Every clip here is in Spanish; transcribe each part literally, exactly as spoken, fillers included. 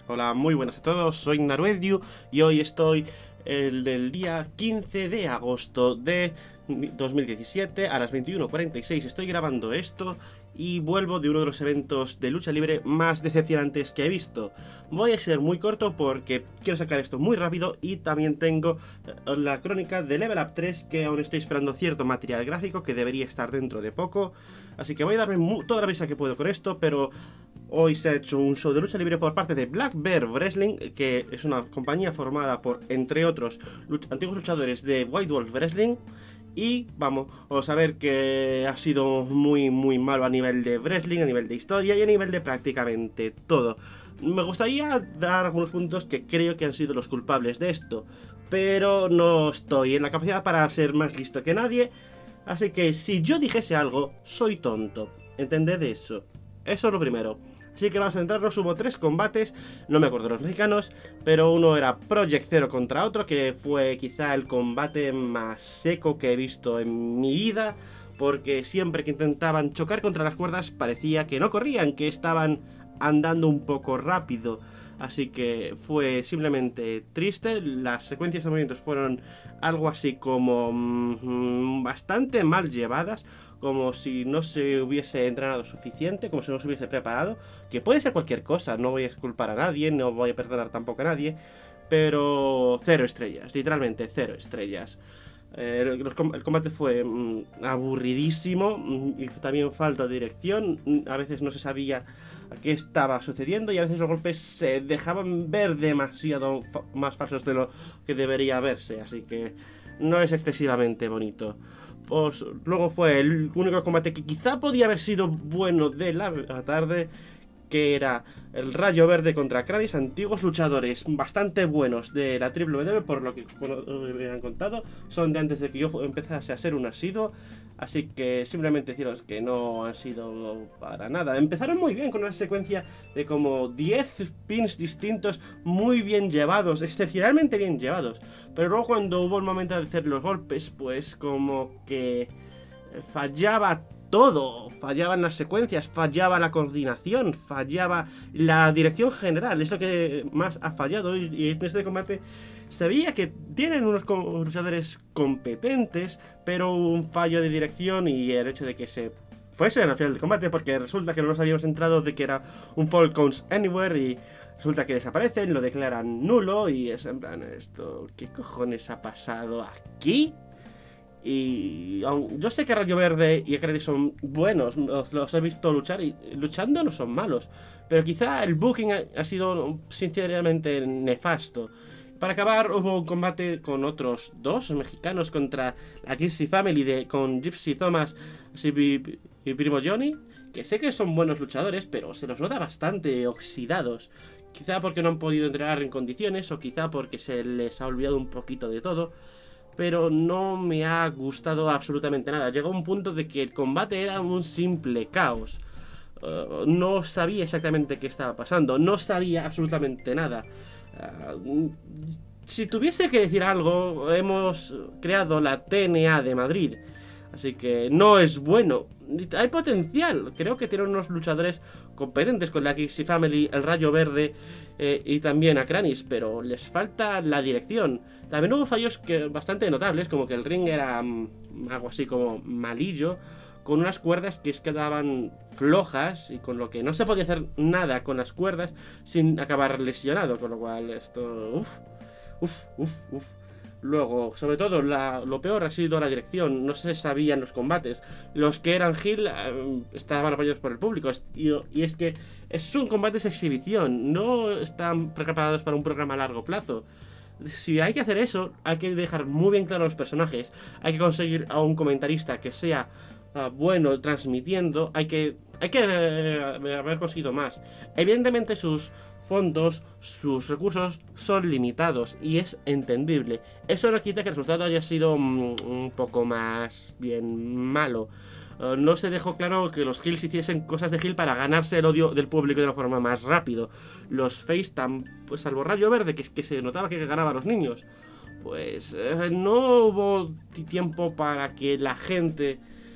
Hola, muy buenas a todos, soy Naruedio y hoy estoy el del día quince de agosto de dos mil diecisiete a las veintiuno cuarenta y seis. Estoy grabando esto y vuelvo de uno de los eventos de lucha libre más decepcionantes que he visto. Voy a ser muy corto porque quiero sacar esto muy rápido y también tengo la crónica de Level Up tres, que aún estoy esperando cierto material gráfico que debería estar dentro de poco. Así que voy a darme toda la prisa que puedo con esto, pero hoy se ha hecho un show de lucha libre por parte de Black Bear Wrestling, que es una compañía formada por, entre otros, luch antiguos luchadores de White Wolf Wrestling. Y vamos, vamos a ver que ha sido muy muy malo a nivel de wrestling, a nivel de historia y a nivel de prácticamente todo. Me gustaría dar algunos puntos que creo que han sido los culpables de esto, pero no estoy en la capacidad para ser más listo que nadie. Así que si yo dijese algo, soy tonto. ¿Entended eso? Eso es lo primero. Así que vamos a entrarnos. Hubo tres combates, no me acuerdo de los mexicanos, pero uno era Project Zero contra otro, que fue quizá el combate más seco que he visto en mi vida, porque siempre que intentaban chocar contra las cuerdas parecía que no corrían, que estaban andando un poco rápido. Así que fue simplemente triste. Las secuencias de movimientos fueron algo así como mmm, bastante mal llevadas, como si no se hubiese entrenado suficiente, como si no se hubiese preparado, que puede ser cualquier cosa, no voy a culpar a nadie, no voy a perdonar tampoco a nadie, pero cero estrellas, literalmente cero estrellas. Eh, el combate fue mm, aburridísimo mm, y también falta de dirección. A veces no se sabía qué estaba sucediendo y a veces los golpes se dejaban ver demasiado fa más falsos de lo que debería verse, así que no es excesivamente bonito. Pues luego fue el único combate que quizá podía haber sido bueno de la tarde, que era el Rayo Verde contra Kranis, antiguos luchadores bastante buenos de la W W E, por lo que me han contado, son de antes de que yo empezase a ser un asiduo, así que simplemente deciros que no han sido para nada. Empezaron muy bien con una secuencia de como diez pins distintos, muy bien llevados, excepcionalmente bien llevados, pero luego cuando hubo el momento de hacer los golpes, pues como que fallaba todo, fallaban las secuencias, fallaba la coordinación, fallaba la dirección general, es lo que más ha fallado. Y en este combate se veía que tienen unos luchadores competentes, pero un fallo de dirección y el hecho de que se fuesen al final del combate, porque resulta que no nos habíamos entrado de que era un Fall Counts Anywhere y resulta que desaparecen, lo declaran nulo y es en plan, esto, ¿qué cojones ha pasado aquí? Y yo sé que Rayo Verde y Kranis son buenos, los, los he visto luchar y luchando no son malos, pero quizá el booking ha, ha sido sinceramente nefasto. Para acabar hubo un combate con otros dos mexicanos contra la Gypsy Family de, con Gypsy Thomas y, y Primo Johnny, que sé que son buenos luchadores, pero se los nota bastante oxidados. Quizá porque no han podido entrenar en condiciones o quizá porque se les ha olvidado un poquito de todo. Pero no me ha gustado absolutamente nada. Llegó un punto de que el combate era un simple caos. Uh, no sabía exactamente qué estaba pasando. No sabía absolutamente nada. Uh, si tuviese que decir algo, hemos creado la T N A de Madrid. Así que no es bueno. Hay potencial. Creo que tienen unos luchadores competentes con la Gypsy Family, el Rayo Verde eh, y también a Kranis, pero les falta la dirección. También hubo fallos que, bastante notables, como que el ring era um, algo así como malillo, con unas cuerdas que es quedaban flojas y con lo que no se podía hacer nada con las cuerdas sin acabar lesionado, con lo cual esto... Uff, uff, uff, uff. Luego, sobre todo, la, lo peor ha sido la dirección. No se sabían los combates. Los que eran heel eh, estaban apoyados por el público. Y, y es que es un combate de exhibición. No están preparados para un programa a largo plazo. Si hay que hacer eso, hay que dejar muy bien claro los personajes. Hay que conseguir a un comentarista que sea uh, bueno transmitiendo. Hay que, hay que eh, haber conseguido más. Evidentemente sus fondos, sus recursos son limitados y es entendible. Eso no quita que el resultado haya sido um, un poco más bien malo. Uh, no se dejó claro que los heels hiciesen cosas de heel para ganarse el odio del público de una forma más rápido. Los face, pues salvo Rayo Verde, que, que se notaba que ganaba a los niños, pues eh, no hubo tiempo para que la gente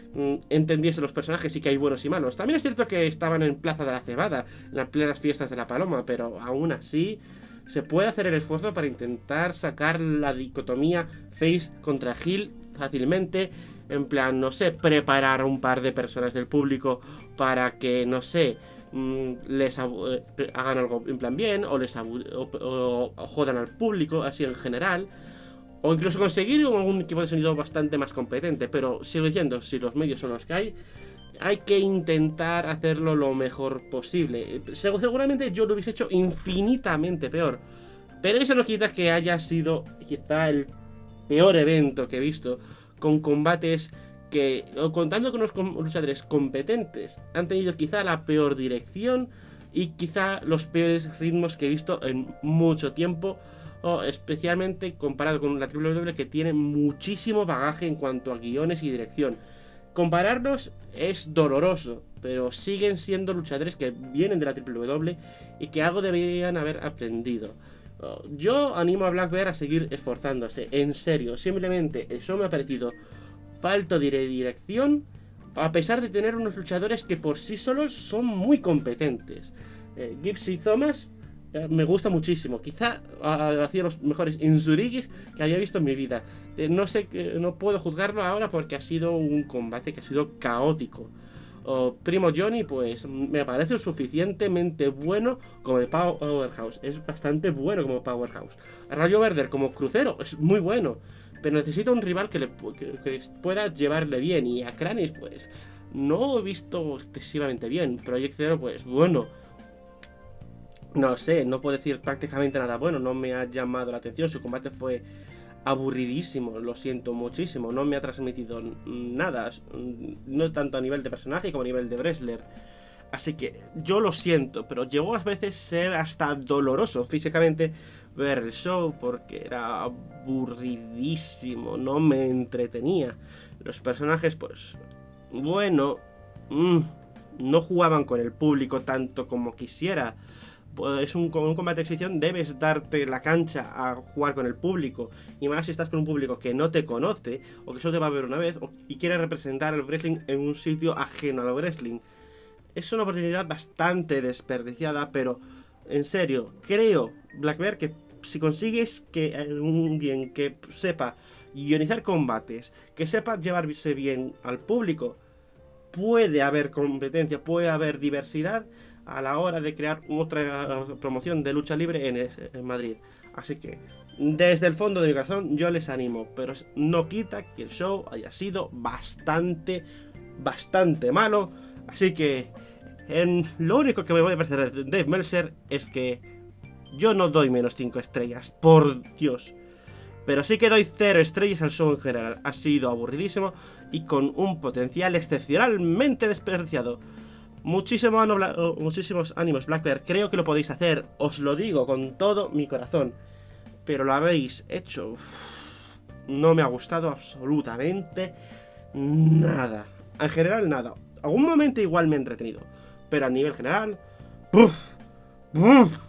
mm, entendiese los personajes y que hay buenos y malos. También es cierto que estaban en Plaza de la Cebada, en las plenas fiestas de la Paloma, pero aún así se puede hacer el esfuerzo para intentar sacar la dicotomía face contra heel fácilmente. En plan, no sé, preparar a un par de personas del público para que, no sé, mmm, les eh, hagan algo en plan bien, o les o, o, o jodan al público, así en general. O incluso conseguir un equipo de sonido bastante más competente. Pero sigo diciendo, si los medios son los que hay, hay que intentar hacerlo lo mejor posible. Seguramente yo lo hubiese hecho infinitamente peor, pero eso no quita que haya sido quizá el peor evento que he visto, con combates que, o contando con los luchadores competentes, han tenido quizá la peor dirección y quizá los peores ritmos que he visto en mucho tiempo, o especialmente comparado con la doble u doble u E, que tiene muchísimo bagaje en cuanto a guiones y dirección. Compararlos es doloroso, pero siguen siendo luchadores que vienen de la doble u doble u E y que algo deberían haber aprendido. Yo animo a Black Bear a seguir esforzándose, en serio. Simplemente eso me ha parecido falta de dirección, a pesar de tener unos luchadores que por sí solos son muy competentes. eh, Gibbs y Thomas eh, me gusta muchísimo. Quizá uh, hacía los mejores insurigis que había visto en mi vida. eh, No sé, no puedo juzgarlo ahora porque ha sido un combate que ha sido caótico. O Primo Johnny, pues me parece suficientemente bueno como el Powerhouse. Es bastante bueno como Powerhouse. Rayo Verde como crucero es muy bueno, pero necesita un rival que, le, que, que pueda llevarle bien. Y a Kranis, pues no he visto excesivamente bien. Project Zero, pues bueno, no sé, no puedo decir prácticamente nada bueno. No me ha llamado la atención. Su combate fue aburridísimo, lo siento muchísimo. No me ha transmitido nada, no tanto a nivel de personaje como a nivel de wrestler. Así que yo lo siento, pero llegó a veces ser hasta doloroso físicamente ver el show, porque era aburridísimo, no me entretenía. Los personajes, pues bueno, mmm, no jugaban con el público tanto como quisiera. Es un, un combate de exhibición, debes darte la cancha a jugar con el público, y más si estás con un público que no te conoce o que solo te va a ver una vez o, y quiere representar el wrestling en un sitio ajeno al wrestling. Es una oportunidad bastante desperdiciada, pero en serio, creo, Black Bear, que si consigues que alguien que sepa guionizar combates, que sepa llevarse bien al público, puede haber competencia, puede haber diversidad a la hora de crear otra promoción de lucha libre en, en Madrid. Así que desde el fondo de mi corazón yo les animo, pero no quita que el show haya sido bastante, bastante malo. Así que en, lo único que me voy a parecer de Dave Meltzer es que yo no doy menos cinco estrellas, por Dios. Pero sí que doy cero estrellas al show en general. Ha sido aburridísimo y con un potencial excepcionalmente desperdiciado. Muchísimo, muchísimos ánimos, Black Bear. Creo que lo podéis hacer, os lo digo con todo mi corazón. Pero lo habéis hecho. Uf, no me ha gustado absolutamente nada. En general, nada. Algún momento igual me he entretenido, pero a nivel general, uf, uf.